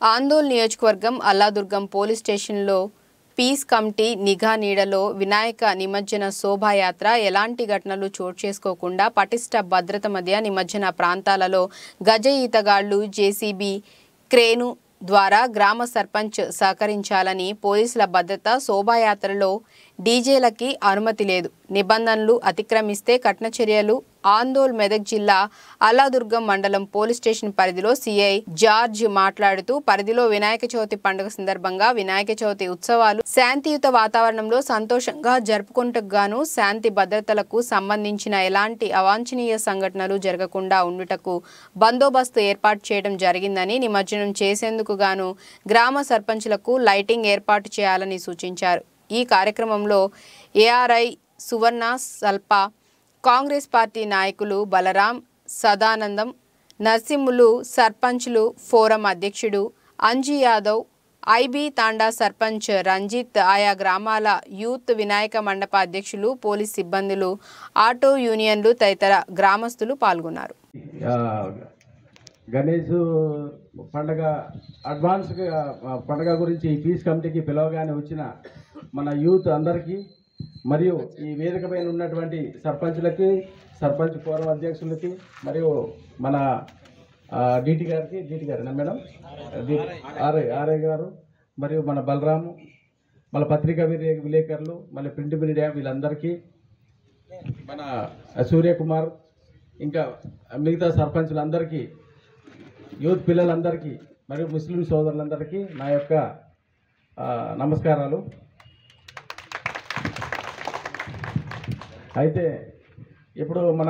ఆందోళన నియోజకవర్గం అల్లాదుర్గం పోలీస్ స్టేషన్లో పీస్ కమిటీ నిఘా నీడలో వినాయక నిమజ్జన శోభాయాత్ర ఎలాంటి ఘటనలు చోటు చేసుకోకుండా పటిష్ట భద్రత మధ్య నిమజ్జన ప్రాంతాలలో గజ ఈతగాళ్లు జేసీబీ క్రేను ద్వారా గ్రామ సర్పంచ్ సహకరించాలని పోలీసుల భద్రత శోభాయాత్రలో డీజేలకి అనుమతి లేదు నిబంధనలు అతిక్రమిస్తే కఠిన చర్యలు ఆందోళ్ మెదక్ జిల్లా అల్లాదుర్గం మండలం పోలీస్ స్టేషన్ పరిధిలో సిఐ జార్జ్ మాట్లాడుతూ పరిధిలో వినాయక చవితి పండుగ సందర్భంగా వినాయక చవితి ఉత్సవాలు శాంతియుత వాతావరణంలో సంతోషంగా జరుపుకుంటకు గాను శాంతి భద్రతలకు సంబంధించిన ఎలాంటి అవాంఛనీయ సంఘటనలు జరగకుండా ఉండుటకు బందోబస్తు ఏర్పాటు చేయడం జరిగిందని నిమజ్జనం చేసేందుకు గాను గ్రామ సర్పంచులకు లైటింగ్ ఏర్పాటు చేయాలని సూచించారు ఈ కార్యక్రమంలో ఏఆర్ఐ సువర్ణ సల్ప కాంగ్రెస్ పార్టీ నాయకులు బలరాం సదానందం నర్సింహులు సర్పంచ్లు ఫోరం అధ్యక్షుడు అంజీ యాదవ్ ఐబీ తాండా సర్పంచ్ రంజిత్ ఆయా గ్రామాల యూత్ వినాయక మండప అధ్యక్షులు పోలీస్ సిబ్బందులు ఆటో యూనియన్లు తదితర గ్రామస్తులు పాల్గొన్నారు. గణేష్ పండగ అడ్వాన్స్ పండగ గురించి పీస్ కమిటీకి పిలవగానే వచ్చిన మన యూత్ అందరికీ మరియు ఈ వేదిక పైన ఉన్నటువంటి సర్పంచులకి సర్పంచ్ ఫోరం అధ్యక్షులకి మరియు మన డీటీ గారు మేడం ఆర్ఐ గారు మరియు మన బలరాము మన పత్రికా విలేకరులు మళ్ళీ ప్రింట్ మీడియా వీళ్ళందరికీ మన సూర్యకుమార్ ఇంకా మిగతా సర్పంచులందరికీ యూత్ పిల్లలందరికీ మరియు ముస్లిం సోదరులందరికీ నా యొక్క నమస్కారాలు. అయితే ఇప్పుడు మన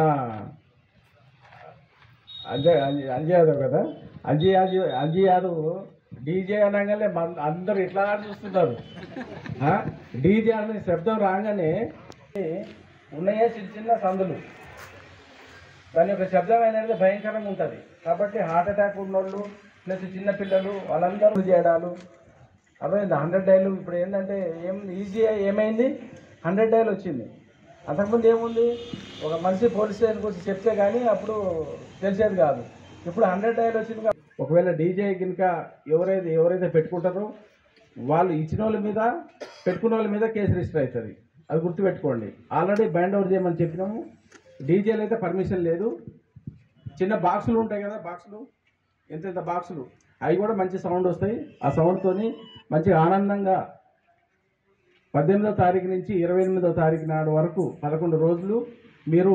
అంజీ యాదవ్ కదా అంజీ యాదవ్ డీజే అనగానే అందరు ఇట్లా చూస్తున్నారు. డీజే అనే శబ్దం రాగానే ఉన్నాయే చిన్న చిన్న సందులు దాని యొక్క శబ్దం అనేది భయంకరంగా ఉంటుంది కాబట్టి హార్ట్ అటాక్ ఉన్నోళ్ళు ప్లస్ చిన్నపిల్లలు వాళ్ళందరూ చేయడాలు అర్థమైంది. 100 డైలు ఇప్పుడు ఏంటంటే ఈజీ ఏమైంది 100 డైలు వచ్చింది. అంతకుముందు ఏముంది ఒక మనిషి పోలీస్ స్టేషన్ గురించి చెప్తే కానీ అప్పుడు తెలిసేది కాదు. ఇప్పుడు 100 డైలు వచ్చింది. ఒకవేళ డీజే కనుక ఎవరైతే పెట్టుకుంటారో వాళ్ళు ఇచ్చిన వాళ్ళ మీద పెట్టుకున్న వాళ్ళ మీద కేసు రిజిస్టర్ అవుతుంది. అది గుర్తుపెట్టుకోండి. ఆల్రెడీ బ్యాండ్ ఓవర్ చేయమని చెప్పినాము. డీజేలు అయితే పర్మిషన్ లేదు. చిన్న బాక్సులు ఉంటాయి కదా, బాక్సులు ఎంత బాక్సులు అవి కూడా మంచి సౌండ్ వస్తాయి. ఆ సౌండ్తోని మంచిగా ఆనందంగా 18వ తారీఖు నుంచి 28వ తారీఖు నాడు వరకు 11 రోజులు మీరు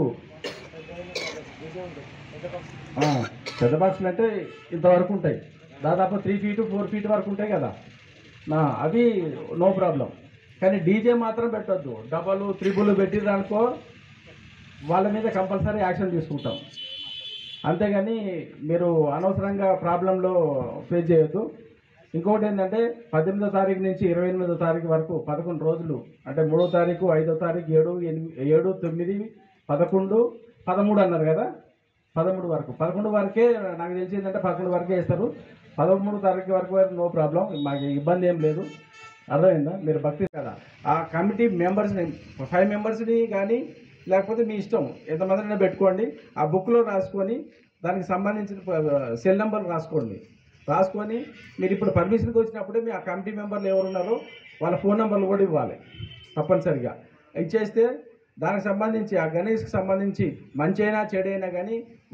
పెద్ద బాక్సులు అంటే ఇంతవరకు ఉంటాయి. దాదాపు 3 feet 4 feet వరకు ఉంటాయి కదా, అవి నో ప్రాబ్లం. కానీ డీజే మాత్రం పెట్టొద్దు. డబల్ త్రిబుల్ పెట్టిరనుకో వాళ్ళ మీద కంపల్సరీ యాక్షన్ తీసుకుంటాం. అంతేగాని మీరు అనవసరంగా ప్రాబ్లంలో ఫేస్ చేయొద్దు. ఇంకొకటి ఏంటంటే 18వ తారీఖు నుంచి 28వ తారీఖు వరకు 11 రోజులు అంటే 3వ తారీఖు 5వ తారీఖు 7, 9, 11, 13 అన్నారు కదా, 13 వరకు 11 వరకే నాకు తెలిసి ఏంటంటే 11 వరకే వేస్తారు. 13వ తారీఖు వరకు నో ప్రాబ్లం, మాకు ఇబ్బంది ఏం లేదు. అర్థమైందా? మీరు భక్తి కదా. ఆ కమిటీ మెంబర్స్ని 5 మెంబర్స్ని కానీ లేకపోతే మీ ఇష్టం ఎంతమందినైనా పెట్టుకోండి. ఆ బుక్లో రాసుకొని దానికి సంబంధించిన సెల్ నెంబర్ రాసుకొని మీరు ఇప్పుడు పర్మిషన్కి వచ్చినప్పుడే మీ ఆ కమిటీ మెంబర్లు ఎవరున్నారో వాళ్ళ ఫోన్ నెంబర్లు కూడా ఇవ్వాలి తప్పనిసరిగా. ఇచ్చేస్తే దానికి సంబంధించి ఆ గణేష్కి సంబంధించి మంచి అయినా చెడైనా కానీ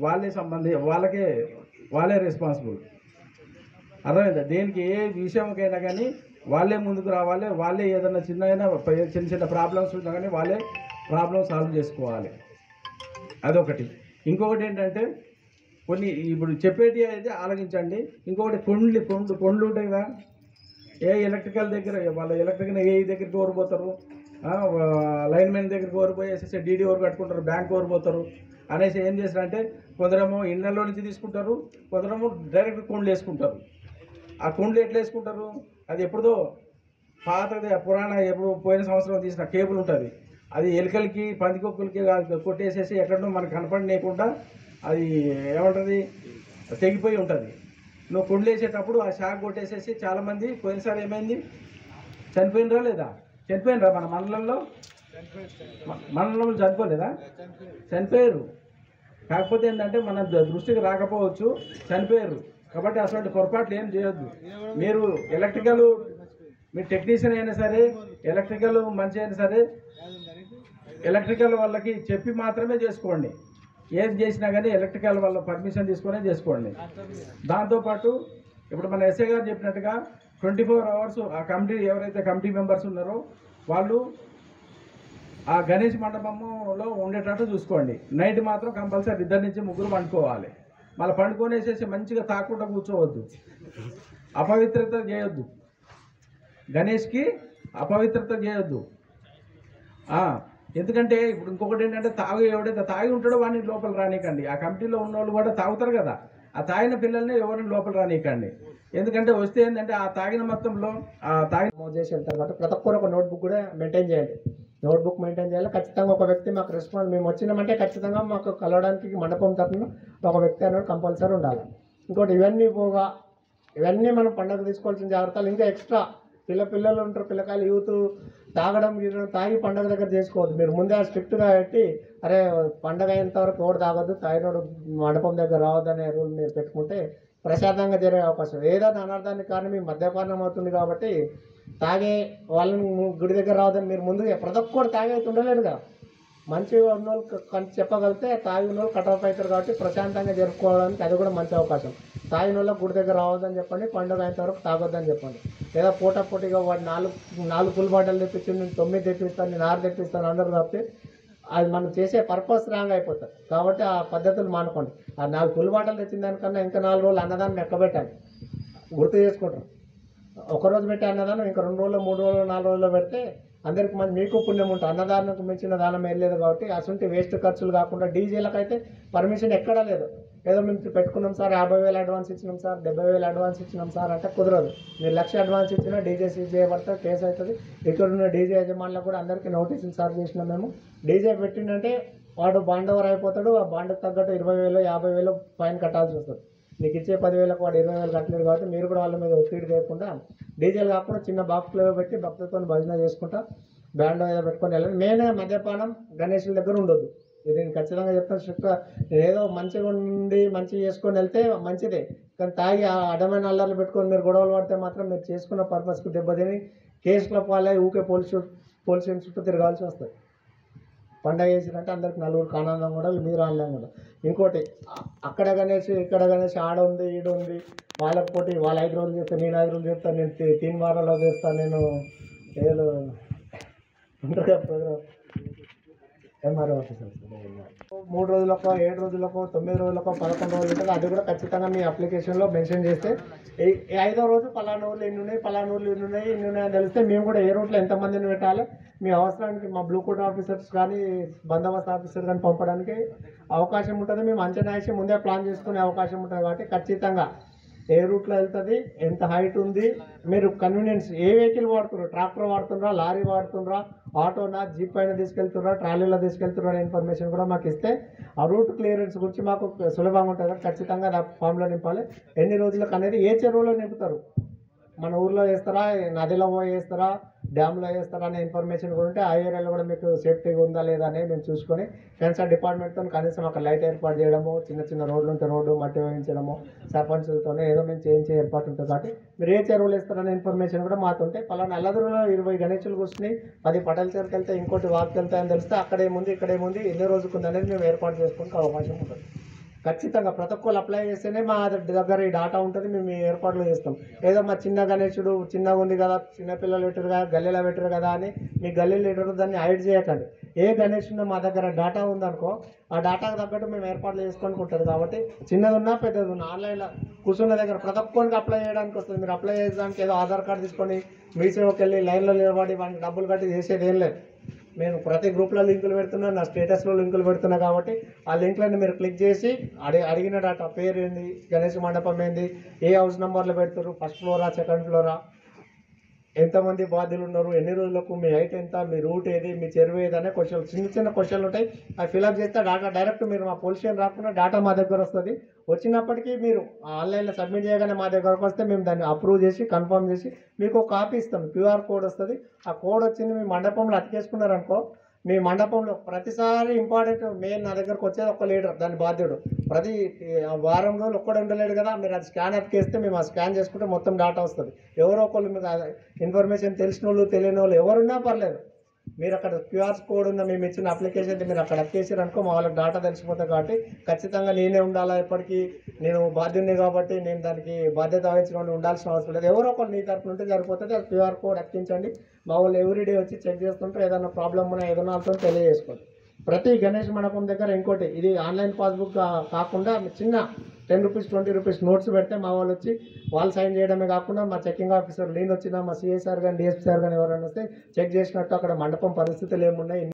వాళ్ళే రెస్పాన్సిబుల్. అర్థమైందా? దేనికి ఏ విషయంకైనా కానీ వాళ్ళే ముందుకు రావాలి. వాళ్ళే ఏదైనా చిన్న ప్రాబ్లమ్స్ ఉన్నా కానీ వాళ్ళే ప్రాబ్లం సాల్వ్ చేసుకోవాలి. అదొకటి. ఇంకొకటి ఏంటంటే కొన్ని ఇప్పుడు చెప్పేటి అయితే ఆలోచించండి. ఇంకొకటి కొండ్లు ఉంటాయి కదా, ఏ ఎలక్ట్రికల్ దగ్గర వాళ్ళ ఎలక్ట్రికల్ ఏ దగ్గరికి ఓరిపోతారు, లైన్మెన్ దగ్గరికి ఓరిపోయేసి డీడీ ఓరు కట్టుకుంటారు, బ్యాంక్ ఓరిపోతారు అనేసి ఏం చేస్తారంటే కొందరేమో ఇళ్లలో నుంచి తీసుకుంటారు, కొందరేమో డైరెక్ట్ కొండ్లు వేసుకుంటారు. ఆ కొండ్లు ఎట్లా వేసుకుంటారు? అది ఎప్పుడుదో పాతది పురాణ ఎప్పుడు పోయిన సంవత్సరం తీసిన కేబుల్ ఉంటుంది. అది ఎలుకలకి పందికొక్కులకి కొట్టేసేసి ఎక్కడో మనకు కనపడలేకుండా అది ఏమంటుంది తెగిపోయి ఉంటుంది. నువ్వు కొండలు వేసేటప్పుడు ఆ షాక్ కొట్టేసేసి చాలామంది పోయినసారి ఏమైంది చనిపోయినరా లేదా? చనిపోయినరా? మన మండలంలో చనిపోలేదా? చనిపోయారు. కాకపోతే ఏంటంటే మన దృష్టికి రాకపోవచ్చు, చనిపోయారు. కాబట్టి అటువంటి పొరపాట్లు ఏం చేయొద్దు. మీరు ఎలక్ట్రికల్, మీరు టెక్నీషియన్ అయినా సరే, ఎలక్ట్రికల్ మంచి అయినా సరే, ఎలక్ట్రికల్ వాళ్ళకి చెప్పి మాత్రమే చేసుకోండి. ఏది చేసినా కానీ ఎలక్ట్రికల్ వాళ్ళ పర్మిషన్ తీసుకునే చేసుకోండి. దాంతోపాటు ఇప్పుడు మన ఎస్ఐ గారు చెప్పినట్టుగా 24 hours ఆ కమిటీ ఎవరైతే కమిటీ మెంబర్స్ ఉన్నారో వాళ్ళు ఆ గణేష్ మండపంలో ఉండేటట్టు చూసుకోండి. నైట్ మాత్రం కంపల్సరీ 2 నుంచి 3 పండుకోవాలి. మళ్ళీ పండుకొనేసేసి మంచిగా తాకుండా కూర్చోవద్దు, అపవిత్రత చేయొద్దు, గణేష్కి అపవిత్రత చేయొద్దు. ఎందుకంటే ఇప్పుడు ఇంకొకటి ఏంటంటే ఎవడైతే తాగి ఉంటాడో వాడిని లోపల రానికండి. ఆ కమిటీలో ఉన్న వాళ్ళు కూడా తాగుతారు కదా, ఆ తాగిన పిల్లల్ని ఎవరిని లోపల రానికండి. ఎందుకంటే వస్తే ఏంటంటే ఆ తాగిన మొత్తంలో చేసి వెళ్తారు కాబట్టి ప్రతి ఒక్కరు ఒక నోట్బుక్ కూడా మెయింటైన్ చేయండి. నోట్బుక్ మెయింటైన్ చేయాలి. ఖచ్చితంగా ఒక వ్యక్తి మాకు రెస్పాన్స్, మేము వచ్చినామంటే ఖచ్చితంగా మాకు కలవడానికి మండపం తరఫున ఒక వ్యక్తి అనేది కంపల్సరీ ఉండాలి. ఇంకోటి ఇవన్నీ పోగా ఇవన్నీ మనం పండుగ తీసుకోవాల్సిన జాగ్రత్తలు ఇంకా ఎక్స్ట్రా పిల్లలు ఉంటారు, పిల్లకాయలు యూత్ తాగడం తాగి పండుగ దగ్గర చేసుకోవద్దు. మీరు ముందే స్ట్రిక్ట్గా పెట్టి అరే పండుగ అయ్యేంత వరకు ఓడి తాగొద్దు, తాగినోడు మండపం దగ్గర రావద్దు అనే రూల్ మీరు పెట్టుకుంటే ప్రశాంతంగా జరిగే అవకాశం. ఏదైనా అనర్థానికి కారణం మీ మద్యపానం అవుతుంది కాబట్టి తాగే వాళ్ళని గుడి దగ్గర రావద్దని మీరు ముందుగా ప్రతి ఒక్కరు తాగే అయితే ఉండలేరు కదా. మంచిగా ఉన్న వాళ్ళు చెప్పగలిగితే తాగిన వాళ్ళు కట్ ఆఫ్ అవుతారు కాబట్టి ప్రశాంతంగా జరుపుకోవడానికి అది కూడా మంచి అవకాశం. తాగిన వాళ్ళకి గుడి దగ్గర రావద్దని చెప్పండి, పండుగ అయిన వరకు తాగొద్దని చెప్పండి. లేదా పోటాపోటీగా వాడు నాలుగు ఫుల్ బాటిల్ తెప్పించి నేను 9 తెప్పిస్తాను, నేను 6 తెప్పిస్తాను అందరూ తప్పితే అది మనం చేసే పర్పస్ రాంగ్ అయిపోతుంది. కాబట్టి ఆ పద్ధతులు మానుకోండి. ఆ 4 ఫుల్ బాటిల్ తెచ్చిన దానికన్నా ఇంకా 4 రోజులు అన్నదాన్ని ఎక్కబెట్టాలి, గుర్తు చేసుకుంటారు. ఒకరోజు పెట్టే అన్నదానం ఇంకా 2 రోజులు 3 రోజులు 4 రోజుల్లో పెడితే అందరికి మంది మీకు పుణ్యం ఉంటుంది. అన్నదానంకు మించిన దానం ఏం లేదు కాబట్టి అసలు వేస్ట్ ఖర్చులు కాకుండా డీజేలకైతే పర్మిషన్ ఎక్కడా లేదు. ఏదో మేము పెట్టుకున్నాం సార్ 50,000 అడ్వాన్స్ ఇచ్చినాం సార్, 70,000 అడ్వాన్స్ ఇచ్చినాం సార్ అంటే కుదరదు. మీరు 1,00,000 అడ్వాన్స్ ఇచ్చినా డీజే సీజ్ చేయబడితే కేసు అవుతుంది. ఇక్కడ ఉన్న డీజే యజమానులకు కూడా అందరికీ నోటీసులు సార్ చేసినాం మేము. డీజే పెట్టిందంటే వాడు బాండ్ ఓవర్ అయిపోతాడు. ఆ బాండ్కి తగ్గట్టు 20,000 50,000 ఫైన్ కట్టాల్సి వస్తుంది. మీకు ఇచ్చే 10,000కు వాడు 20,000 కట్టలేదు కాబట్టి మీరు కూడా వాళ్ళ మీద ఒత్తిడి చేయకుండా డీజేలు కాకుండా చిన్న బాక్స్లో పెట్టి భక్తులతో భజన చేసుకుంటా బ్యాండ్ ఏదో పెట్టుకొని వెళ్ళండి. మెయిన్గా మద్యపానం గణేషుల దగ్గర ఉండొద్దు. ఇది నేను ఖచ్చితంగా చెప్తాను స్ట్రిక్ట్గా. ఏదో మంచిగా ఉండి మంచిగా చేసుకొని వెళ్తే మంచిదే, కానీ తాగి అడ్డమైన అల్లర్లు పెట్టుకొని మీరు గొడవలు పడితే మాత్రం మీరు చేసుకున్న పర్పస్కి దెబ్బతిని కేసుల పాలై ఊకే పోలీస్ స్టేషన్ చుట్టూ తిరగాల్సి వస్తుంది. పండగ చేసినట్టే అందరికి నలుగురికి ఆనందం కూడా మీరు ఆనందం కూడా. ఇంకోటి అక్కడ గణేష్ ఇక్కడ గణేష్ ఆడ ఉంది ఈడ ఉంది వాళ్ళకి పోటీ, వాళ్ళు 5 రోజులు చేస్తాను నేను 5 రోజులు చేస్తాను, నేను 3 వారాల్లో చేస్తాను, నేను ఏదో ఉంటారు కదా ప్రోగ్రామ్ ఎంఆర్ఓ ఆఫీసర్ 3 రోజులకో 7 రోజులకో 9 రోజులకో 11 రోజులు ఉంటుంది. అది కూడా ఖచ్చితంగా మీ అప్లికేషన్లో మెన్షన్ చేస్తే 5వ రోజు పలానా ఊర్లు ఎన్ని ఉన్నాయి, పలానా ఊర్లు ఎన్ని ఉన్నాయి అని తెలిస్తే మేము కూడా ఏ రూట్లో ఎంతమందిని పెట్టాలి మీ అవసరానికి మా బ్లూ కోట్ ఆఫీసర్స్ కానీ బందోబస్తు ఆఫీసర్ కానీ పంపడానికి అవకాశం ఉంటుంది. మేము అంచనా వేసి ముందే ప్లాన్ చేసుకునే అవకాశం ఉంటుంది. కాబట్టి ఖచ్చితంగా ఏ రూట్లో వెళ్తుంది, ఎంత హైట్ ఉంది, మీరు కన్వీనియన్స్ ఏ వెహికల్ వాడుతున్నారు, ట్రాక్టర్ వాడుతున్నారా, లారీ వాడుతున్నారా, ఆటోనా, జీప్ పైన తీసుకెళ్తున్నారా, ట్రాలీలో తీసుకెళ్తున్నారా అనే ఇన్ఫర్మేషన్ కూడా మాకు ఇస్తే ఆ రూట్ క్లియరెన్స్ గురించి మాకు సులభంగా ఉంటుంది. ఖచ్చితంగా ఫామ్లో నింపాలి. ఎన్ని రోజులకు అనేది ఏ చెరువులో నింపుతారు, మన ఊర్లో వేస్తారా, నదిలో వేస్తారా, డ్యామ్లో వేస్తారా అనే ఇన్ఫర్మేషన్ కూడా ఉంటే ఆ ఏరియాలో కూడా మీకు సేఫ్టీగా ఉందా లేదా అనేది మేము చూసుకొని కన్సర్న్ డిపార్ట్మెంట్తో కనీసం అక్కడ లైట్ ఏర్పాటు చేయడము, చిన్న రోడ్లు ఉంటే రోడ్డు మట్టి వేయించడము, సర్పంచులతోనే ఏదో మేము చేయించే ఏర్పాటు ఉంటుంది. కాబట్టి మీరు ఏ చెరువులు వేస్తారనే ఇన్ఫర్మేషన్ కూడా మాతో ఉంటే పలానా అల్లదురులో 20 గణేషులు కూర్చుని 10 పటల్ చెరువుకి వెళ్తే ఇంకోటి వాక్కి వెళ్తాయని తెలిస్తే అక్కడేముంది ఇక్కడేముంది ఎన్ని రోజుకు ఉంది అనేది మేము ఏర్పాటు చేసుకోవడానికి అవకాశం ఉంటుంది. ఖచ్చితంగా ప్రతి ఒక్కరు అప్లై చేస్తేనే మా దగ్గర ఈ డాటా ఉంటుంది, మేము ఈ ఏర్పాట్లు చేస్తాం. ఏదో మా చిన్న గణేశుడు చిన్నగా ఉంది కదా, చిన్నపిల్లలు పెట్టారు కదా, గల్లీలో పెట్టారు కదా అని మీ గల్లీ లీడర్ దాన్ని హైడ్ చేయకండి. ఏ గణేశుడు మా దగ్గర డాటా ఉందనుకో ఆ డాటాకు తగ్గట్టు మేము ఏర్పాట్లు చేసుకోనికి ఉంటుంది. కాబట్టి చిన్నది ఉన్నా పెద్దది ఉన్నా ఆన్లైన్లో కూర్చున్న దగ్గర ప్రతి ఒక్కరికి అప్లై చేయడానికి వస్తుంది. మీరు అప్లై చేయడానికి ఏదో ఆధార్ కార్డు తీసుకొని మీ సేవకి వెళ్ళి లైన్లో నిలబడి వాటికి డబ్బులు కట్టి చేసేది ఏం లేదు. నేను ప్రతి గ్రూప్లో లింకులు పెడుతున్నా, నా స్టేటస్లో లింకులు పెడుతున్నా. కాబట్టి ఆ లింక్లన్నీ మీరు క్లిక్ చేసి అడిగిన డాటా పేరు ఏంది, గణేష్ మండపం ఏంది, ఏ హౌస్ నెంబర్లో పెడతారు, ఫస్ట్ ఫ్లోరా సెకండ్ ఫ్లోరా, ఎంతమంది బాధ్యులు ఉన్నారు, ఎన్ని రోజులకు, మీ హైట్ ఎంత, మీ రూట్ ఏది, మీ చెరువు ఏది అనే క్వశ్చన్ చిన్న క్వశ్చన్లు ఉంటాయి. అవి ఫిల్అప్ చేస్తే డాటా డైరెక్ట్ మీరు మా పోలీస్ స్టేషన్ రాకుండా డాటా మా దగ్గర వస్తుంది. వచ్చినప్పటికీ మీరు ఆన్లైన్లో సబ్మిట్ చేయగానే మా దగ్గరకు వస్తే మేము దాన్ని అప్రూవ్ చేసి కన్ఫర్మ్ చేసి మీకు ఒక కాపీ ఇస్తాం. QR కోడ్ వస్తుంది. ఆ కోడ్ వచ్చింది మీ మండపంలో అతికేసుకున్నారనుకో మీ మండపంలో ప్రతిసారి ఇంపార్టెంట్ మెయిన్ నా దగ్గరకు వచ్చేది ఒక లీడర్, దాని బాధ్యుడు. ప్రతి వారం రోజులు ఒక్కడే ఉండలేడు కదా, మీరు అది స్కాన్ ఎక్కేస్తే మేము ఆ స్కాన్ చేసుకుంటే మొత్తం డేటా వస్తుంది. ఎవరో ఒకళ్ళు మీకు ఇన్ఫర్మేషన్ తెలిసిన వాళ్ళు తెలియని వాళ్ళు ఎవరున్నా పర్లేదు, మీరు అక్కడ క్యూఆర్ కోడ్ ఉన్న మేము ఇచ్చిన అప్లికేషన్ మీరు అక్కడ ఎక్కేసారు అనుకో, మా వాళ్ళకి డేటా తెలిసిపోతుంది. కాబట్టి ఖచ్చితంగా నేనే ఉండాలా, ఎప్పటికీ నేను బాధ్యుడిని కాబట్టి నేను దానికి బాధ్యత వహించుకొని ఉండాల్సిన అవసరం లేదు. ఎవరో ఒకరు నీ తరఫున ఉంటే సరిపోతుంది. ఆ క్యూఆర్ కోడ్ ఎక్కించండి, మా వాళ్ళు ఎవ్రీడే వచ్చి చెక్ చేస్తుంటారు. ఏదైనా ప్రాబ్లమ్ ఉన్నా ఏదైనా వాళ్ళతో తెలియజేసుకోండి. ప్రతి గణేష్ మండపం దగ్గర ఇంకోటి, ఇది ఆన్లైన్ పాస్బుక్ కాకుండా చిన్న 10 రూపీస్ 20 రూపీస్ నోట్స్ పెడితే మా వాళ్ళు వచ్చి వాళ్ళు సైన్ చేయడమే కాకుండా మా చెకింగ్ ఆఫీసర్ నేను వచ్చినా, మా సిఎస్ఆర్ కానీ డిఎస్పీ సార్ కానీ ఎవరైనా వస్తే చెక్ చేసినట్టు అక్కడ మండపం పరిస్థితులు ఏమున్నాయి